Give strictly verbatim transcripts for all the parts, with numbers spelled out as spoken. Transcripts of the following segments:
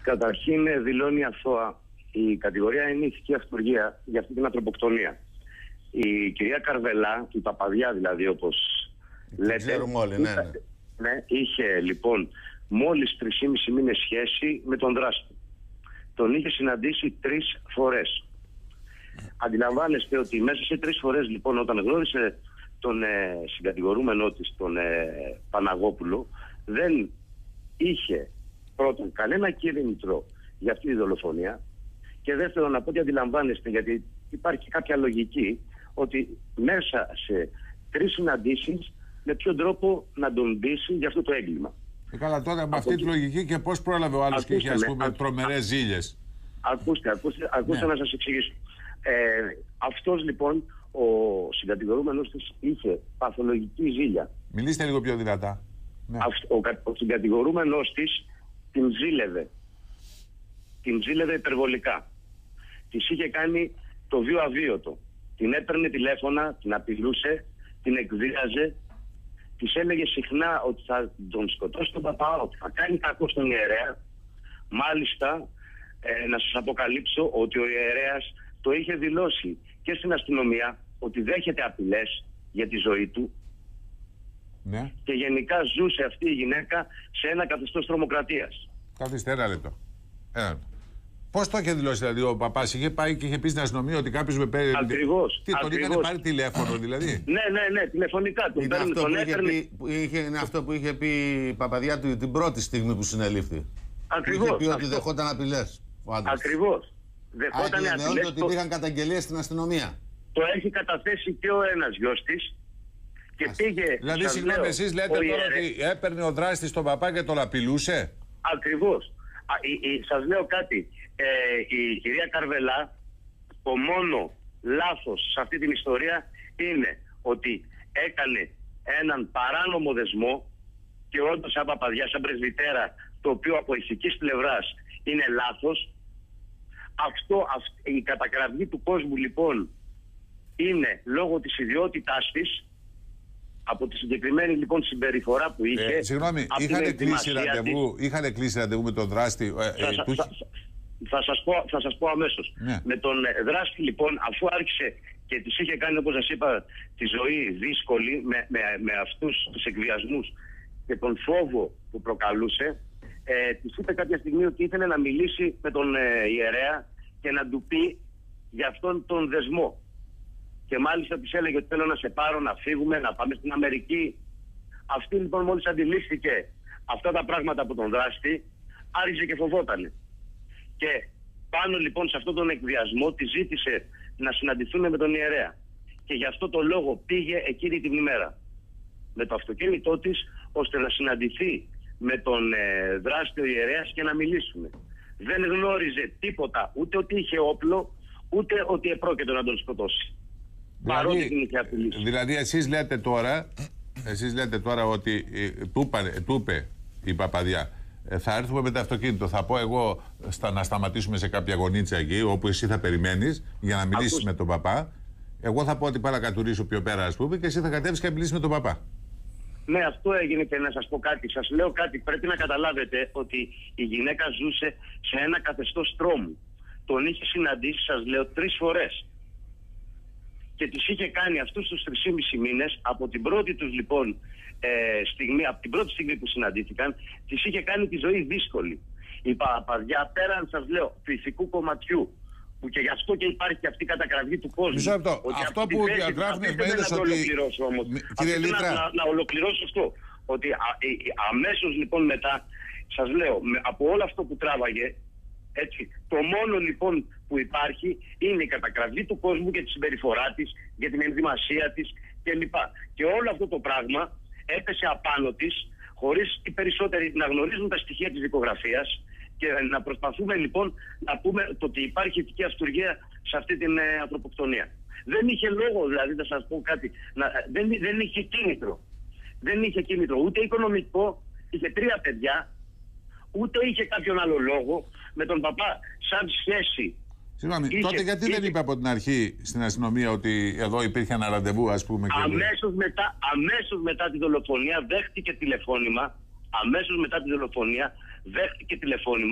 Καταρχήν δηλώνει αθώα η κατηγορία είναι ηθική αυτουργία για αυτή την ανθρωποκτονία. Η κυρία Καρβελά, η Παπαδιά δηλαδή, όπως λέτε, ξέρουμε όλοι, ναι, ναι. ναι, είχε λοιπόν μόλις τρεις και μισή μήνες σχέση με τον δράστη. Τον είχε συναντήσει τρεις φορές. Αντιλαμβάνεστε ότι μέσα σε τρεις φορές λοιπόν, όταν γνώρισε τον ε, συγκατηγορούμενό της, τον ε, Παναγόπουλο, δεν είχε πρώτον κανένα κίνητρο για αυτή τη δολοφονία, και δεύτερον, από ό,τι αντιλαμβάνεστε, γιατί υπάρχει κάποια λογική, ότι μέσα σε τρεις συναντήσεις με ποιον τρόπο να τον πείσει για αυτό το έγκλημα. Και καλά, τώρα με αυτή τη λογική, και πώς πρόλαβε ο άλλος και είχε, ας πούμε, τρομερές ζήλιες. Ακούστε, ακούστε, ακούστε ναι. να σας εξηγήσω. Ε, αυτός λοιπόν, ο συγκατηγορούμενος της, είχε παθολογική ζήλια. Μιλήστε λίγο πιο δυνατά. Ναι. Ο, ο συγκατηγορούμενος της την ζήλευε. Την ζήλευε υπερβολικά. Της είχε κάνει το βίο αβίωτο. Την έπαιρνε τηλέφωνα, την απειλούσε, την εκβίαζε, της έλεγε συχνά ότι θα τον σκοτώσει τον παπά, ότι θα κάνει κακό στον ιερέα. Μάλιστα, ε, να σας αποκαλύψω ότι ο ιερέας το είχε δηλώσει και στην αστυνομία ότι δέχεται απειλές για τη ζωή του. Ναι. Και γενικά ζούσε αυτή η γυναίκα σε ένα καθεστώς τρομοκρατίας. Καθίστε ένα λεπτό. Ένα λεπτό. Πώς το είχε δηλώσει δηλαδή ο παπάς? Είχε πάει και είχε πει στην αστυνομία ότι κάποιος με παίρνει. Ακριβώς. Τι, τον είχαν πάρει τηλέφωνο δηλαδή? Ναι, ναι, ναι, τηλεφωνικά. Τον είναι, παίρνει, αυτό τον που έπαιρνε... είχε πει, που είχε, είναι αυτό που είχε πει η Παπαδιά του την πρώτη στιγμή που συνελήφθη. Ακριβώς. Είχε πει αυτό. ότι δεχόταν απειλές. Ακριβώς. Δεχόταν απειλές. Ότι υπήρχαν καταγγελίες στην αστυνομία. Το έχει καταθέσει και ο ένας γιος της. Και Ας. πήγε. Δηλαδή, συγγνώμη, εσείς λέτε τώρα ιερέ... ότι έπαιρνε ο δράστης τον παπά και τον απειλούσε. Ακριβώς. Σας λέω κάτι. Ε, η κυρία Καρβελά, το μόνο λάθος σε αυτή την ιστορία είναι ότι έκανε έναν παράνομο δεσμό, και όντως σαν Παπαδιά, σαν πρεσβυτέρα, το οποίο από ηθικής πλευράς είναι λάθος. Αυτό, αυτή, η κατακραυγή του κόσμου λοιπόν είναι λόγω της ιδιότητάς της, από τη συγκεκριμένη λοιπόν συμπεριφορά που είχε. Ε, συγγνώμη, είχαν κλείσει, ραντεβού, είχαν κλείσει ραντεβού με τον δράστη. Θα, ε, θα, που... θα, θα, σας πω, θα σας πω αμέσως. Ναι. Με τον δράστη λοιπόν, αφού άρχισε και της είχε κάνει, όπως σας είπα, τη ζωή δύσκολη με, με, με αυτούς τους εκβιασμούς και τον φόβο που προκαλούσε, ε, της είπε κάποια στιγμή ότι ήθελε να μιλήσει με τον ε, ιερέα και να του πει για αυτόν τον δεσμό. Και μάλιστα της έλεγε ότι θέλω να σε πάρω, να φύγουμε, να πάμε στην Αμερική. Αυτή λοιπόν μόλις αντιλήφθηκε αυτά τα πράγματα από τον δράστη, άρχισε και φοβότανε. Και πάνω λοιπόν σε αυτόν τον εκβιασμό τη ζήτησε να συναντηθούν με τον ιερέα. Και γι' αυτό το λόγο πήγε εκείνη την ημέρα με το αυτοκίνητό της, ώστε να συναντηθεί με τον ε, δράστη ο ιερέας και να μιλήσουμε. Δεν γνώριζε τίποτα, ούτε ότι είχε όπλο, ούτε ότι επρόκειτο να τον σκοτώσει. Δηλαδή, δηλαδή εσείς λέτε τώρα, εσείς λέτε τώρα ότι ε, του, του είπε η Παπαδιά, ε, θα έρθουμε με το αυτοκίνητο, θα πω εγώ στα, να σταματήσουμε σε κάποια γωνίτσα εκεί όπου εσύ θα περιμένεις για να μιλήσεις με τον παπά. Εγώ θα πω ότι πάω να κατουρίσω πιο πέρα, ας πούμε, και εσύ θα κατέβεις και να μιλήσεις με τον παπά. Ναι, αυτό έγινε. Και να σας πω κάτι, σας λέω κάτι, πρέπει να καταλάβετε ότι η γυναίκα ζούσε σε ένα καθεστώς τρόμου. Τον είχε συναντήσει, σας λέω, τρεις φορές. Και της είχε κάνει αυτούς τους τρεις και μισή μήνες, από την πρώτη τους λοιπόν ε, στιγμή, από την πρώτη στιγμή που συναντήθηκαν, της είχε κάνει τη ζωή δύσκολη. Η Παπαδιά, πέραν, σας λέω, του ηθικού κομματιού, που και γι' αυτό και υπάρχει και αυτή η κατακραυγή του κόσμου. Μισό λεπτό. Αυτό που διαγράφουν οι εφημερίδες ότι... Ολοκληρώσω όμως. Κύριε Λίτρα... να, να ολοκληρώσω αυτό. Ότι α, ε, αμέσως λοιπόν μετά, σας λέω, με, από όλο αυτό που τράβαγε, έτσι, το μόνο λοιπόν που υπάρχει είναι η κατακραυγή του κόσμου και τη συμπεριφορά της, για την ενδυμασία της κλπ. Και όλο αυτό το πράγμα έπεσε απάνω της, χωρίς οι περισσότεροι να γνωρίζουν τα στοιχεία της δικογραφίας, και να προσπαθούμε λοιπόν να πούμε το ότι υπάρχει ηθική αυτουργία σε αυτή την ε, ανθρωποκτονία. Δεν είχε λόγο, δηλαδή, να σας πω κάτι, να, δεν, δεν είχε κίνητρο. Δεν είχε κίνητρο ούτε οικονομικό, είχε τρία παιδιά, ούτε είχε κάποιον άλλο λόγο με τον παπά σαν σχέση. Συγγνώμη, είχε, τότε γιατί είχε... δεν είπε από την αρχή στην αστυνομία ότι εδώ υπήρχε ένα ραντεβού, ας πούμε? Και αμέσως, μετά, αμέσως μετά τη δολοφονία δέχτηκε τηλεφώνημα, αμέσως μετά τη δολοφονία δέχτηκε τηλεφώνημα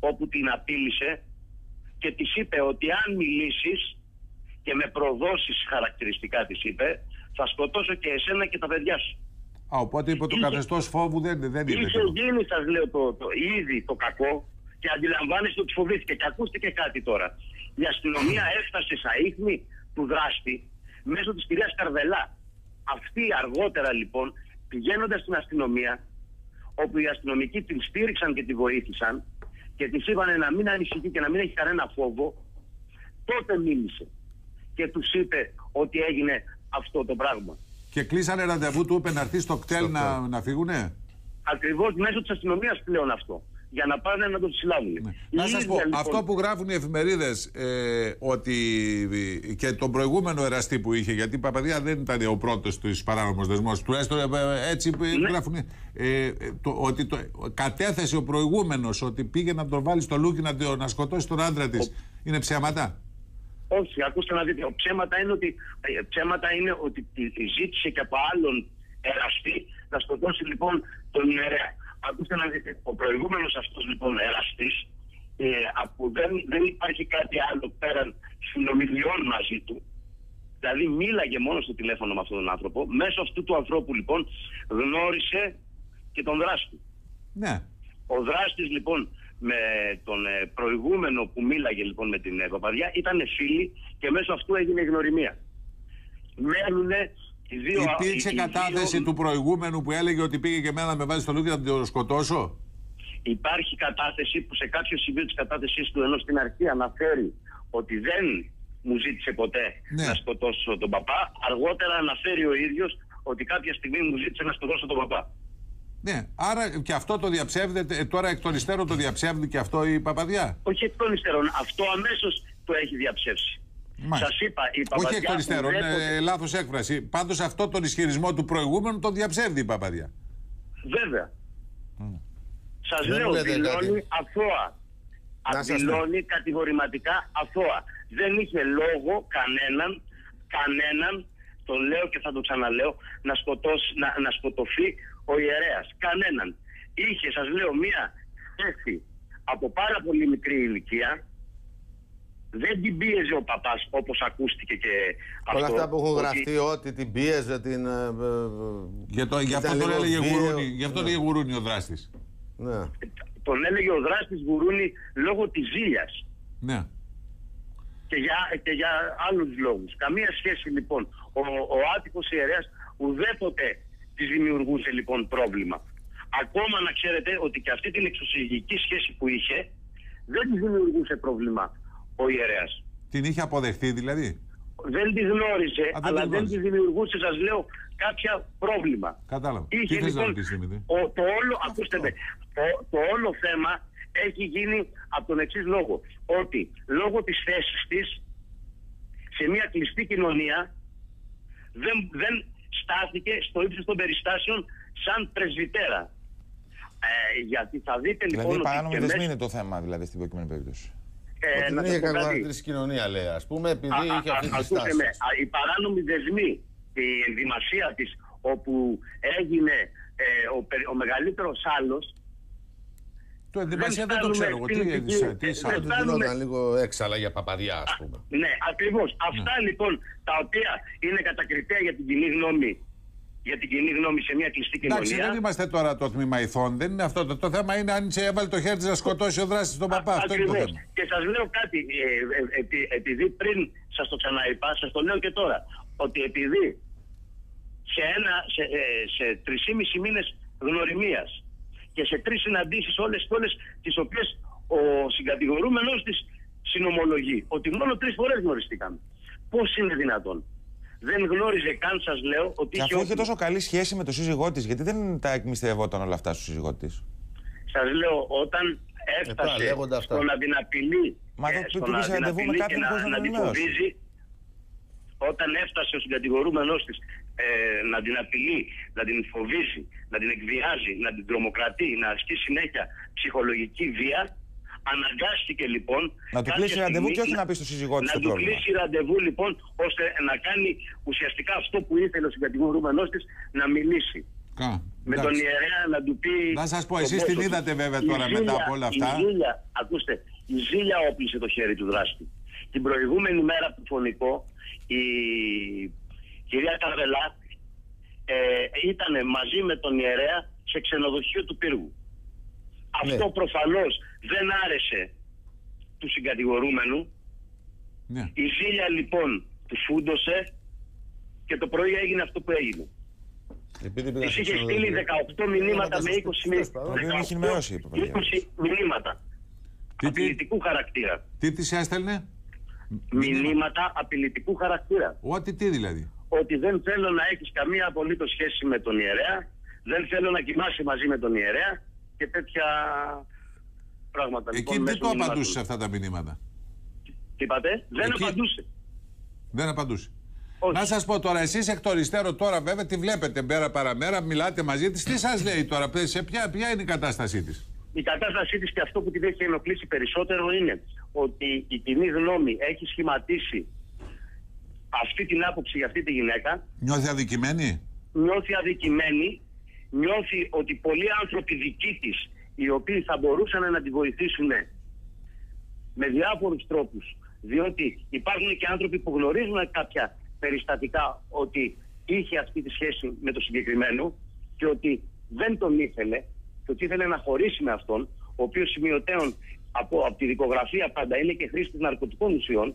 όπου την απείλησε και της είπε ότι αν μιλήσεις και με προδώσεις χαρακτηριστικά της είπε, θα σκοτώσω και εσένα και τα παιδιά σου. Α, οπότε υπό το καθεστώς φόβου δεν, δεν είναι. Είχε γίνει, σας λέω, το, το, ήδη το κακό και αντιλαμβάνεστε ότι φοβήθηκε. Και ακούστε και κάτι τώρα. Η αστυνομία έφτασε στα ίχνη του δράστη μέσω της κυρίας Καρβελά. Αυτοί αργότερα λοιπόν, πηγαίνοντας στην αστυνομία, όπου οι αστυνομικοί την στήριξαν και τη βοήθησαν και της είπαν να μην ανησυχεί και να μην έχει κανένα φόβο, τότε μίλησε και τους είπε ότι έγινε αυτό το πράγμα. Και κλείσανε ραντεβού, του είπε να έρθει στο κτέλ να, να φύγουνε. Ακριβώς μέσω της αστυνομίας πλέον αυτό. Για να πάνε να το συλλάβουν. Ναι. Να σας πω, λοιπόν, αυτό που γράφουν οι εφημερίδες ε, ότι και τον προηγούμενο εραστή που είχε, γιατί η Παπαδιά δεν ήταν ο πρώτος τους παράνομος δεσμός, τουλάχιστον ε, έτσι ναι. γράφουν, ε, το, ότι το, κατέθεσε ο προηγούμενος ότι πήγε να τον βάλει στο λούκι να, να σκοτώσει τον άντρα της. Ο... Είναι ψέματα? Όχι, ακούστε να δείτε. Ψέματα είναι ότι, ψέματα είναι ότι ζήτησε και από άλλον εραστή να σκοτώσει λοιπόν τον ιερέα. Ακούστε να δείτε, ο προηγούμενος αυτός λοιπόν εραστής, ε, που δεν, δεν υπάρχει κάτι άλλο πέραν συνομιλιών μαζί του, δηλαδή μίλαγε μόνο στο τηλέφωνο με αυτόν τον άνθρωπο, μέσω αυτού του ανθρώπου λοιπόν γνώρισε και τον δράστη. Ναι. Ο δράστης λοιπόν με τον ε, προηγούμενο που μίλαγε λοιπόν με την ε, Παπαδιά ήταν φίλοι και μέσω αυτού έγινε γνωριμία. Μένουνε Δύο, Υπήρξε οι, κατάθεση δύο... του προηγούμενου που έλεγε ότι πήγε και εμένα να με βάλει στο λούκι να τον σκοτώσω? Υπάρχει κατάθεση που σε κάποιο σημείο της κατάθεσης του, ενώ στην αρχή αναφέρει ότι δεν μου ζήτησε ποτέ ναι. να σκοτώσω τον παπά, αργότερα αναφέρει ο ίδιος ότι κάποια στιγμή μου ζήτησε να σκοτώσω τον παπά. Ναι, άρα και αυτό το διαψεύδεται, τώρα εκ των υστέρων το διαψεύδει και αυτό η Παπαδιά? Όχι εκ των υστέρων, αυτό αμέσως το έχει διαψεύσει. Σας είπα, η Παπαδιά. Όχι εκ των υστέρων, είναι λάθος έκφραση. Πάντως αυτό τον ισχυρισμό του προηγούμενου τον διαψεύδει η Παπαδιά. Βέβαια. Mm. Σας λέω, δηλώνει αθώα. Δηλώνει κατηγορηματικά αθώα. Δεν είχε λόγο κανέναν, κανέναν, το λέω και θα το ξαναλέω, να, σκοτώσει, να, να σκοτωθεί ο ιερέας. Κανέναν. Είχε, σας λέω, μία θέση από πάρα πολύ μικρή ηλικία. Δεν την πίεζε ο παπάς όπως ακούστηκε και όλα αυτό. αυτά που έχουν ότι... γραφτεί ότι την πίεζε, την... Για το, γι' αυτό τον έλεγε γουρούνι, γι' αυτό έλεγε γουρούνι ο δράστης. Ναι. Τον έλεγε ο δράστης γουρούνι λόγω της ζήλιας. Ναι. Και για, και για άλλους λόγους. Καμία σχέση λοιπόν. Ο, ο άτυχος ιερέας ουδέποτε της δημιουργούσε λοιπόν πρόβλημα. Ακόμα να ξέρετε ότι και αυτή την εξωσυγική σχέση που είχε δεν της δημιουργούσε πρόβλημα ο ιερέας. Την είχε αποδεχτεί δηλαδή? Δεν τη γνώριζε, Α, αλλά δεν τη δημιουργούσε, σας λέω, κάποια πρόβλημα. Κατάλαβα. Είχε, Τι λοιπόν, θες να ο, το όλο, ακούστε με, το, το όλο θέμα έχει γίνει από τον εξής λόγο. Ότι λόγω της θέσης της σε μια κλειστή κοινωνία δεν, δεν στάθηκε στο ύψος των περιστάσεων σαν πρεσβυτέρα. Ε, γιατί θα δείτε λοιπόν. Δηλαδή, παράνομοι δεσμοί είναι το θέμα, δηλαδή, στην προκειμένη περίπτωση. Ε, ότι δεν είχε κακομετρήσει κοινωνία, λέει, ας πούμε, επειδή α, είχε αυτή τη στάση. Με, α, οι παράνομοι δεσμοί, η ενδυμασία της, όπου έγινε ε, ο, ο μεγαλύτερος άλλος. Το ενδυμασία δεν, δεν το ξέρω εγώ. Τι έγινε, τι άλλο. Δεν γινόταν λίγο έξαλα για Παπαδιά, ας πούμε. Α, ναι, ακριβώς. Αυτά ναι. λοιπόν τα οποία είναι κατακριτέα για την κοινή γνώμη. Για την κοινή γνώμη σε μια κλειστή κοινωνία. Εντάξει, δεν είμαστε τώρα το τμήμα ηθών. Δεν είναι αυτό. Το, το θέμα είναι αν σε έβαλε το χέρι της να σκοτώσει ο δράστης τον παπά. Αυτό είναι το θέμα. Και σας λέω κάτι, ε, ε, επει, επειδή πριν σας το ξαναείπα, σας το λέω και τώρα. Ότι επειδή σε, ένα, σε, ε, σε τρισήμισι μήνες γνωριμίας και σε τρεις συναντήσεις όλες και όλες τις οποίες ο συγκατηγορούμενος της συνομολογεί ότι μόνο τρεις φορές γνωριστήκαμε. Πώς είναι δυνατόν? Δεν γνώριζε καν, σας λέω, ότι. Και αφού είχε τόσο καλή σχέση με τον σύζυγό της, γιατί δεν τα εκμυστευόταν όλα αυτά στο σύζυγό της? Σας λέω, όταν έφτασε Επά, στο να την απειλεί. Μα δεν πήγε ραντεβού με κάποιον χωρίς να την φοβίζει. Όταν έφτασε ο συγκατηγορούμενος της ε, να την απειλεί, να την φοβίζει, να την εκβιάζει, να την τρομοκρατεί, να ασκεί συνέχεια ψυχολογική βία. Αναγκάστηκε λοιπόν. Να του κλείσει ραντεβού και όχι να πει στο σύζυγό της το πρόβλημα. Να του κλείσει ραντεβού λοιπόν, ώστε να κάνει ουσιαστικά αυτό που ήθελε ο συγκατηγορούμενος της, να μιλήσει. Κα. Με τον ιερέα να του πει... Να σας πω, εσείς την είδατε βέβαια τώρα ζήλια, μετά από όλα αυτά. Η ζήλια, ακούστε, η ζήλια όπλησε το χέρι του δράστη. Την προηγούμενη μέρα του φωνικό, η κυρία Καρβελά ε, ήταν μαζί με τον ιερέα σε ξενοδοχείο του Πύργου. Ναι. Αυτό προφανώς δεν άρεσε του συγκατηγορούμενου. Ναι. Η ζήλια λοιπόν του φούντωσε και το πρωί έγινε αυτό που έγινε. Της είχε στείλει δεκαοκτώ μηνύματα με είκοσι μηνύματα απειλητικού χαρακτήρα. Τι της έστελνε? Μηνύματα απειλητικού χαρακτήρα. Ό,τι τι δηλαδή? Ότι δεν θέλω να έχεις καμία απολύτως σχέση με τον ιερέα, δεν θέλω να κοιμάσαι μαζί με τον ιερέα και τέτοια πράγματα. Εκεί λοιπόν, τι το απαντούσε σε αυτά τα μηνύματα? Τι είπατε? Δεν Εκεί... απαντούσε. Δεν απαντούσε. Όχι. Να σας πω τώρα, εσείς εκ των υστέρων τώρα βέβαια τη βλέπετε μέρα παραμέρα, μιλάτε μαζί της. Τι σας λέει τώρα, σε ποια, ποια είναι η κατάστασή της? Η κατάστασή της και αυτό που την έχει ενοχλήσει περισσότερο είναι ότι η κοινή γνώμη έχει σχηματίσει αυτή την άποψη για αυτή τη γυναίκα. Νιώθει αδικημένη. Νιώθει αδικημένη. Νιώθει ότι πολλοί άνθρωποι δικοί της, οι οποίοι θα μπορούσαν να τη βοηθήσουν με διάφορους τρόπους, διότι υπάρχουν και άνθρωποι που γνωρίζουν κάποια περιστατικά ότι είχε αυτή τη σχέση με το συγκεκριμένο και ότι δεν τον ήθελε και ότι ήθελε να χωρίσει με αυτόν, ο οποίος σημειωτέων από, από τη δικογραφία πάντα είναι και χρήστης ναρκωτικών ουσιών.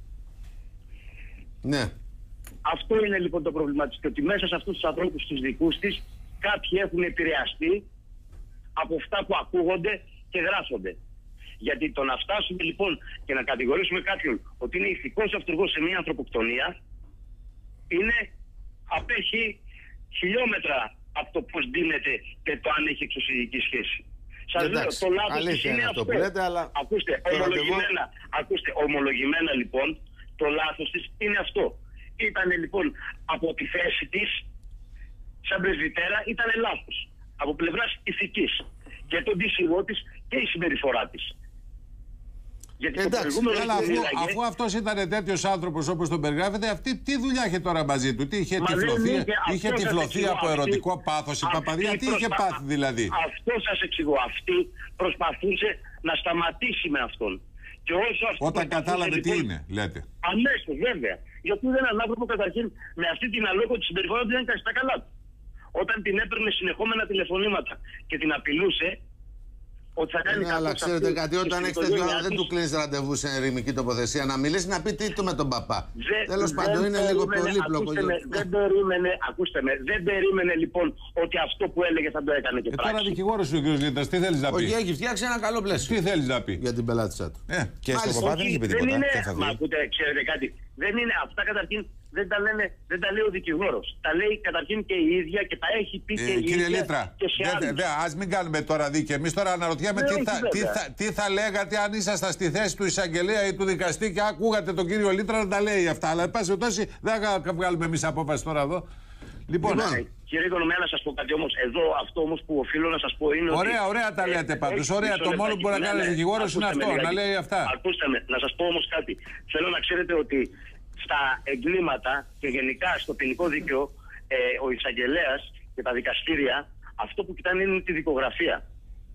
Ναι. Αυτό είναι λοιπόν το πρόβλημα της, και ότι μέσα σε αυτούς τους ανθρώπους τους δικούς της κάποιοι έχουν επηρεαστεί από αυτά που ακούγονται και γράφονται. Γιατί το να φτάσουμε λοιπόν και να κατηγορήσουμε κάποιον ότι είναι ηθικός αυτούργος σε μια ανθρωποκτονία είναι απέχει χιλιόμετρα από το πώς δίνεται και το αν έχει εξωσυγική σχέση. Σας λέω, το λάθος της είναι αυτό. Λέτε, αλλά... Ακούστε, ομολογημένα, ακούστε, ομολογημένα λοιπόν, το λάθος της είναι αυτό. Ήτανε λοιπόν από τη θέση της, σαν πρεσβυτέρα, ήτανε λάθος. Από πλευράς ηθικής. Και τον σύζυγό της και η συμπεριφορά της. Γιατί εντάξει, το αλλά αφού, λέγε... αφού αυτός ήταν τέτοιος άνθρωπος όπως τον περιγράφεται, αυτή τι δουλειά είχε τώρα μαζί του? Τι είχε τυφλωθεί, είχε τυφλωθεί από ερωτικό αυτή, πάθος η Παπαδία? Τι προσπα... είχε πάθει δηλαδή? Αυτό σας εξηγώ. Αυτή προσπαθούσε να σταματήσει με αυτόν. Και όσο όταν κατάλαβε λοιπόν, τι είναι, λέτε. Αμέσως, βέβαια. Γιατί δεν έναν άνθρωπο καταρχήν με αυτή την αλόγω τη συμπεριφορά δεν ήταν στα καλά του. Όταν την έπαιρνε συνεχόμενα τηλεφωνήματα και την απειλούσε ότι θα κάνει. Ναι, αλλά ξέρετε κάτι, όταν έχει τέτοιο άλλο δεν του κλείνει ραντεβού σε ερημική τοποθεσία να μιλήσει, να πει τι του με τον παπά. Τέλος πάντων, είναι λίγο πολύπλοκο. Δεν περίμενε, ακούστε με, δεν περίμενε λοιπόν ότι αυτό που έλεγε θα το έκανε και πράξη. Τώρα δικηγόρος σου, κ. Λίτας, τι θέλεις να πει? Όχι, έχει φτιάξει ένα καλό πλαίσιο. Τι θέλεις να πει? Για την πελάτησά του. Και στον παπά δεν είχε πει τίποτα. Μα ακούτε, ξέρετε κάτι. Δεν είναι αυτά καταρχήν. Δεν τα, λένε, δεν τα λέει ο δικηγόρος. Τα λέει καταρχήν και η ίδια και τα έχει πει ε, και η κύριε ίδια. Λίτρα, και σε δε, δε, δε, ας μην κάνουμε τώρα δίκαιο. Εμείς τώρα αναρωτιέμαι τι, θα, τι, θα, τι θα λέγατε αν ήσασταν στη θέση του εισαγγελέα ή του δικαστή και ακούγατε τον κύριο Λίτρα να τα λέει αυτά. Αλλά εν πάση περιπτώσει δεν θα βγάλουμε εμείς απόφαση τώρα εδώ. Λοιπόν, λοιπόν κύριε Οικονομία, να σας πω κάτι όμως. Εδώ αυτό όμως που οφείλω να σας πω είναι ωραία, ότι... Ωραία τα λέτε ε, πάντως. Ωραία, το μόνο που μπορεί να κάνει ο δικηγόρος είναι αυτό, να λέει αυτά. Ακούστε με, να σας πω όμως κάτι. Θέλω να ξέρετε ότι στα εγκλήματα και γενικά στο ποινικό δίκαιο ε, ο εισαγγελέας και τα δικαστήρια αυτό που κοιτάνε είναι τη δικογραφία.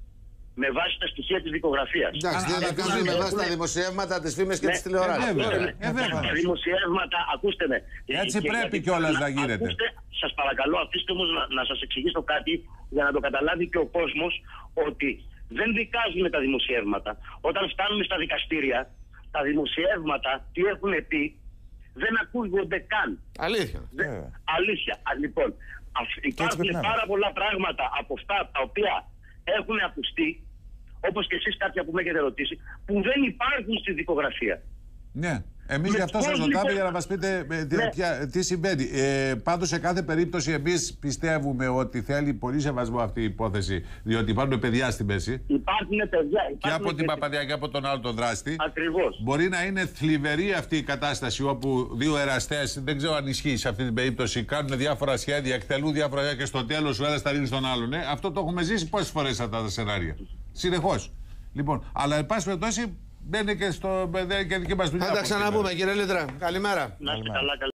Με βάση τα στοιχεία της δικογραφίας. Εντάξει, δεν θα κάνουμε με βάση τα δημοσιεύματα, τις φήμες και τις τηλεοράσεις. Τα δημοσιεύματα, ακούστε με. Έτσι πρέπει κιόλας να γίνεται. Σας παρακαλώ, αφήστε όμως να, να σας εξηγήσω κάτι για να το καταλάβει και ο κόσμος ότι δεν δικάζουμε τα δημοσιεύματα. Όταν φτάνουμε στα δικαστήρια, τα δημοσιεύματα τι έχουν πει δεν ακούγονται καν. Αλήθεια. Δεν, αλήθεια. Λοιπόν, υπάρχουν πάρα πολλά πράγματα από αυτά τα οποία έχουν ακουστεί, όπως και εσείς κάποια που με έχετε ρωτήσει, που δεν υπάρχουν στη δικογραφία. Ναι. Εμείς γι' αυτό σας ρωτάμε για να μας πείτε ε, τι, ναι. ποια, τι συμβαίνει. Ε, πάντως σε κάθε περίπτωση εμείς πιστεύουμε ότι θέλει πολύ σεβασμό αυτή η υπόθεση, διότι υπάρχουν παιδιά στην μέση. Υπάρχουν παιδιά. Υπάρχουν και από και την Παπαδιά και από τον άλλο τον δράστη. Ακριβώς. Μπορεί να είναι θλιβερή αυτή η κατάσταση όπου δύο εραστές, δεν ξέρω αν ισχύει σε αυτή την περίπτωση, κάνουν διάφορα σχέδια, εκτελούν διάφορα σχέδια και στο τέλος ο ένας τα ρίχνει στον άλλον. Ε. Αυτό το έχουμε ζήσει πόσες φορές αυτά τα σενάρια. Συνεχώς. Λοιπόν, αλλά εν πάση περιπτώσει. Μπαίνει και, στο, και δική μας δουλειά. Θα τα ξαναπούμε, κύριε Λίτρα. Καλημέρα. Να είστε καλά.